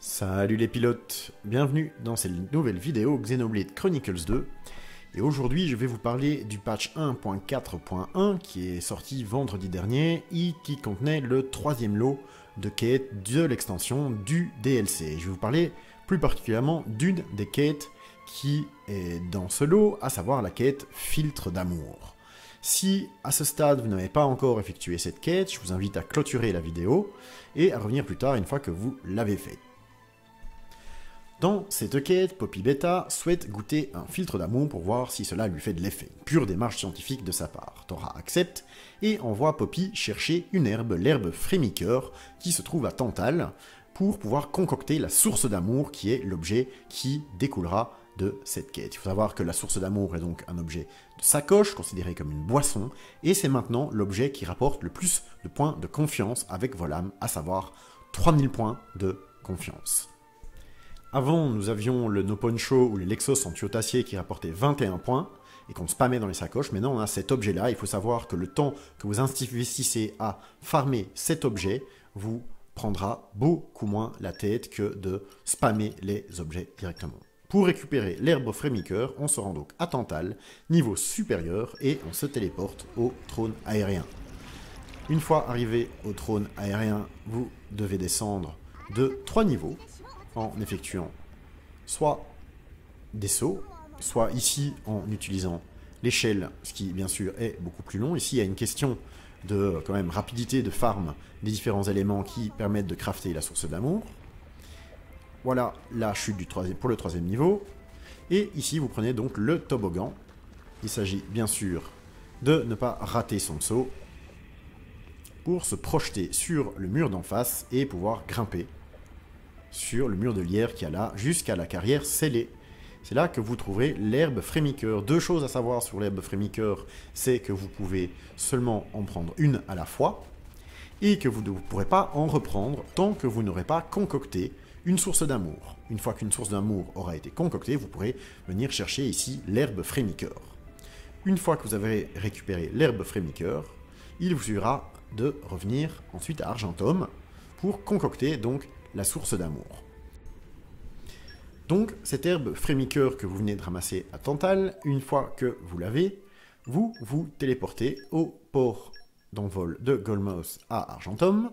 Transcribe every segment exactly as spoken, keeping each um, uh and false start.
Salut les pilotes, bienvenue dans cette nouvelle vidéo Xenoblade Chronicles deux. Et aujourd'hui je vais vous parler du patch un point quatre point un qui est sorti vendredi dernier et qui contenait le troisième lot de quêtes de l'extension du D L C. Je vais vous parler plus particulièrement d'une des quêtes qui est dans ce lot, à savoir la quête Filtre d'amour. Si à ce stade vous n'avez pas encore effectué cette quête, je vous invite à clôturer la vidéo et à revenir plus tard une fois que vous l'avez fait. Dans cette quête, Poppy Beta souhaite goûter un filtre d'amour pour voir si cela lui fait de l'effet. Pure démarche scientifique de sa part. Tora accepte et envoie Poppy chercher une herbe, l'herbe frémiqueur, qui se trouve à Tantale, pour pouvoir concocter la source d'amour qui est l'objet qui découlera de cette quête. Il faut savoir que la source d'amour est donc un objet de sacoche, considéré comme une boisson, et c'est maintenant l'objet qui rapporte le plus de points de confiance avec Volam, à savoir trois mille points de confiance. Avant, nous avions le No Poncho ou les Lexos en tuyau-tacier qui rapportaient vingt et un points et qu'on spammait dans les sacoches. Maintenant, on a cet objet-là. Il faut savoir que le temps que vous investissez à farmer cet objet vous prendra beaucoup moins la tête que de spammer les objets directement. Pour récupérer l'herbe frémiqueur, on se rend donc à Tantale, niveau supérieur, et on se téléporte au trône aérien. Une fois arrivé au trône aérien, vous devez descendre de trois niveaux, en effectuant soit des sauts, soit ici en utilisant l'échelle, ce qui bien sûr est beaucoup plus long. Ici il y a une question de quand même rapidité de farm des différents éléments qui permettent de crafter la source d'amour. Voilà la chute du troisième, pour le troisième niveau. Et ici vous prenez donc le toboggan. Il s'agit bien sûr de ne pas rater son saut pour se projeter sur le mur d'en face et pouvoir grimper sur le mur de lierre qu'il y a là, jusqu'à la carrière scellée. C'est là que vous trouverez l'herbe frémiqueur. Deux choses à savoir sur l'herbe frémiqueur, c'est que vous pouvez seulement en prendre une à la fois, et que vous ne pourrez pas en reprendre tant que vous n'aurez pas concocté une source d'amour. Une fois qu'une source d'amour aura été concoctée, vous pourrez venir chercher ici l'herbe frémiqueur. Une fois que vous avez récupéré l'herbe frémiqueur, il vous suffira de revenir ensuite à Argentum pour concocter donc la source d'amour. Donc, cette herbe frémiqueur que vous venez de ramasser à Tantale, une fois que vous l'avez, vous vous téléportez au port d'envol de Golmos à Argentum.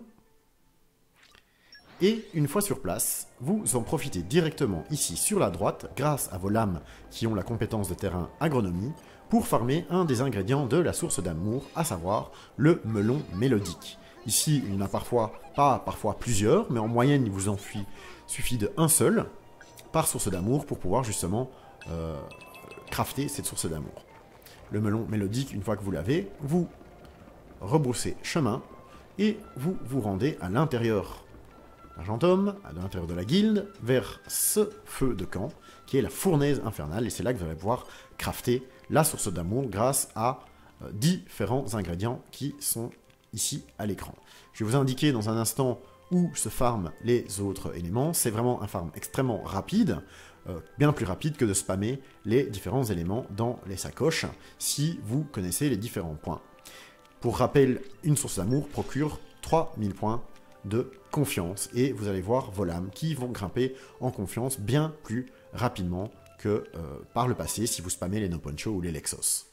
Et une fois sur place, vous en profitez directement ici sur la droite, grâce à vos lames qui ont la compétence de terrain agronomie, pour farmer un des ingrédients de la source d'amour, à savoir le melon mélodique. Ici, il y en a parfois, pas parfois plusieurs, mais en moyenne, il vous en suffit de un seul par source d'amour pour pouvoir justement euh, crafter cette source d'amour. Le melon mélodique, une fois que vous l'avez, vous rebroussez chemin et vous vous rendez à l'intérieur d'Argentum, à l'intérieur de la guilde, vers ce feu de camp, qui est la fournaise infernale, et c'est là que vous allez pouvoir crafter la source d'amour grâce à euh, différents ingrédients qui sont ici à l'écran. Je vais vous indiquer dans un instant où se farment les autres éléments. C'est vraiment un farm extrêmement rapide, euh, bien plus rapide que de spammer les différents éléments dans les sacoches, si vous connaissez les différents points. Pour rappel, une source d'amour procure trois mille points de confiance, et vous allez voir vos lames qui vont grimper en confiance bien plus rapidement que euh, par le passé si vous spammez les No Poncho ou les Lexos.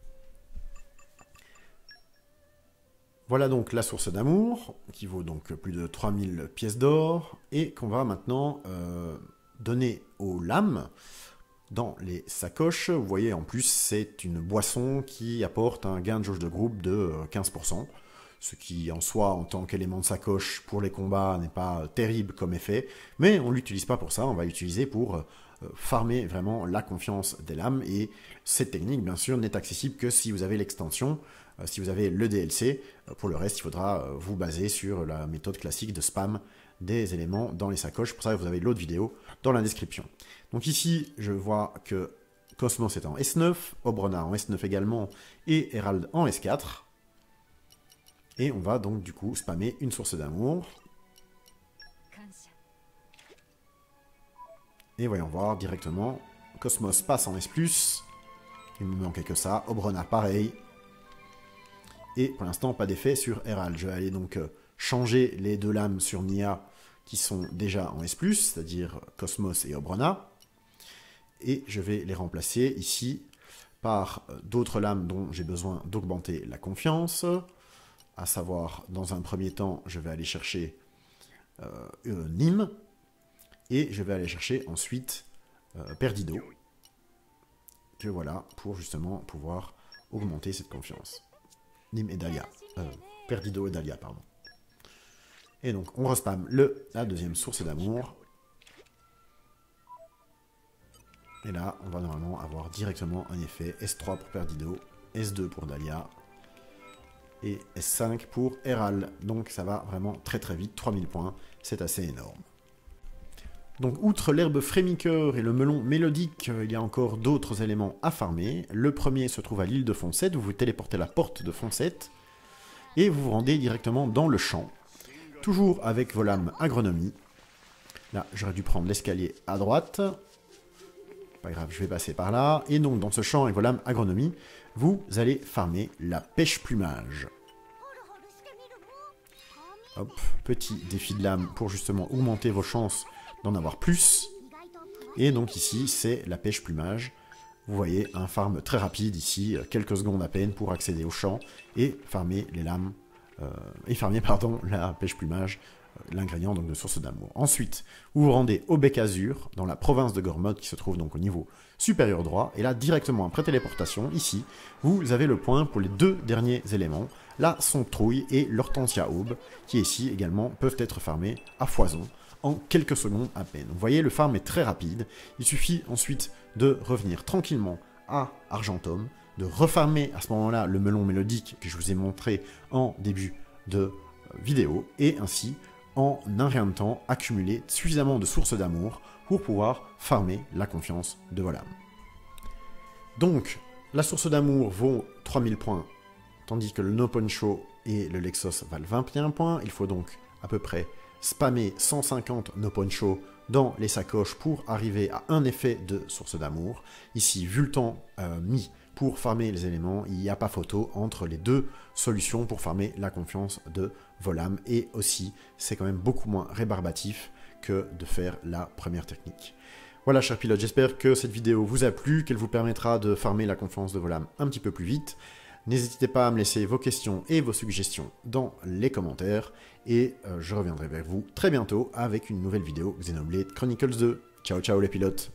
Voilà donc la source d'amour, qui vaut donc plus de trois mille pièces d'or, et qu'on va maintenant euh, donner aux lames dans les sacoches. Vous voyez, en plus, c'est une boisson qui apporte un gain de jauge de groupe de quinze pour cent, ce qui, en soi, en tant qu'élément de sacoche pour les combats, n'est pas terrible comme effet, mais on ne l'utilise pas pour ça, on va l'utiliser pour euh, farmer vraiment la confiance des lames, et cette technique, bien sûr, n'est accessible que si vous avez l'extension. Si vous avez le D L C, pour le reste, il faudra vous baser sur la méthode classique de spam des éléments dans les sacoches. Pour ça, vous avez l'autre vidéo dans la description. Donc ici, je vois que Cosmos est en S neuf, Obrona en S neuf également, et Herald en S quatre. Et on va donc du coup spammer une source d'amour. Et voyons voir directement, Cosmos passe en S plus, il me manquait que ça, Obrona pareil. Et pour l'instant, pas d'effet sur Herald. Je vais aller donc changer les deux lames sur Nia qui sont déjà en S plus, c'est-à-dire Cosmos et Obrona. Et je vais les remplacer ici par d'autres lames dont j'ai besoin d'augmenter la confiance. À savoir, dans un premier temps, je vais aller chercher euh, euh, Nîmes. Et je vais aller chercher ensuite euh, Perdido. Que voilà, pour justement pouvoir augmenter cette confiance. Nîmes et Dahlia. Euh, Perdido et Dahlia, pardon. Et donc, on respam le, la deuxième source d'amour. Et là, on va normalement avoir directement un effet S trois pour Perdido, S deux pour Dahlia, et S cinq pour Héral. Donc ça va vraiment très très vite, trois mille points, c'est assez énorme. Donc outre l'herbe frémiqueur et le melon mélodique, il y a encore d'autres éléments à farmer. Le premier se trouve à l'île de Foncette, vous vous téléportez à la porte de Foncette, et vous vous rendez directement dans le champ, toujours avec vos lames agronomie. Là, j'aurais dû prendre l'escalier à droite. Pas grave, je vais passer par là. Et donc, dans ce champ avec vos lames agronomie, vous allez farmer la pêche-plumage. Hop, petit défi de lame pour justement augmenter vos chances d'en avoir plus. Et donc ici, c'est la pêche-plumage. Vous voyez, un farm très rapide ici, quelques secondes à peine pour accéder au champ et farmer les lames, euh, et farmer, pardon, la pêche-plumage, l'ingrédient donc de source d'amour. Ensuite, vous vous rendez au Bec Azur, dans la province de Gormod, qui se trouve donc au niveau supérieur droit, et là, directement après téléportation, ici, vous avez le point pour les deux derniers éléments, la Somptrouille et l'Hortensia Aube, qui ici également peuvent être farmés à foison, en quelques secondes à peine. Vous voyez, le farm est très rapide, il suffit ensuite de revenir tranquillement à Argentum, de refarmer à ce moment-là le melon mélodique que je vous ai montré en début de vidéo, et ainsi, en un rien de temps, accumuler suffisamment de sources d'amour pour pouvoir farmer la confiance de vos lames. Donc, la source d'amour vaut trois mille points, tandis que le No Poncho et le Lexos valent vingt et un points. Il faut donc à peu près spammer cent cinquante No Poncho dans les sacoches pour arriver à un effet de source d'amour. Ici, vu le temps euh, mis pour farmer les éléments, il n'y a pas photo entre les deux solutions pour farmer la confiance de vos lames. Et aussi, c'est quand même beaucoup moins rébarbatif que de faire la première technique. Voilà, chers pilotes, j'espère que cette vidéo vous a plu, qu'elle vous permettra de farmer la confiance de vos lames un petit peu plus vite. N'hésitez pas à me laisser vos questions et vos suggestions dans les commentaires. Et euh, je reviendrai vers vous très bientôt avec une nouvelle vidéo Xenoblade Chronicles deux. Ciao, ciao les pilotes!